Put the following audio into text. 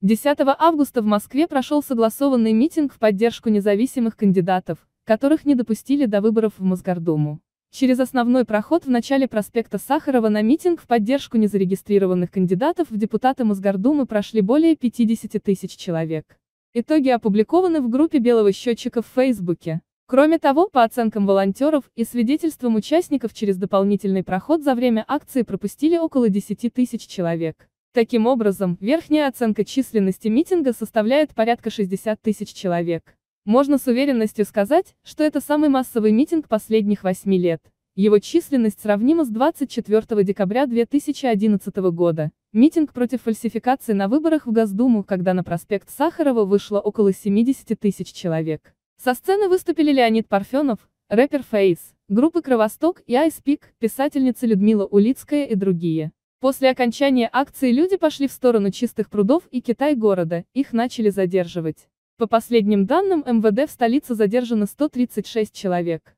10 августа в Москве прошел согласованный митинг в поддержку независимых кандидатов, которых не допустили до выборов в Мосгордуму. Через основной проход в начале проспекта Сахарова на митинг в поддержку незарегистрированных кандидатов в депутаты Мосгордумы прошли более 50 тысяч человек. Итоги опубликованы в группе «Белого счетчика» в Фейсбуке. Кроме того, по оценкам волонтеров и свидетельствам участников, через дополнительный проход за время акции пропустили около 10 тысяч человек. Таким образом, верхняя оценка численности митинга составляет порядка 60 тысяч человек. Можно с уверенностью сказать, что это самый массовый митинг последних 8 лет. Его численность сравнима с 24 декабря 2011 года, митинг против фальсификации на выборах в Госдуму, когда на проспект Сахарова вышло около 70 тысяч человек. Со сцены выступили Леонид Парфенов, рэпер Фейс, группы Кровосток и Айспик, писательница Людмила Улицкая и другие. После окончания акции люди пошли в сторону Чистых прудов и Китай-города, их начали задерживать. По последним данным МВД в столице задержано 136 человек.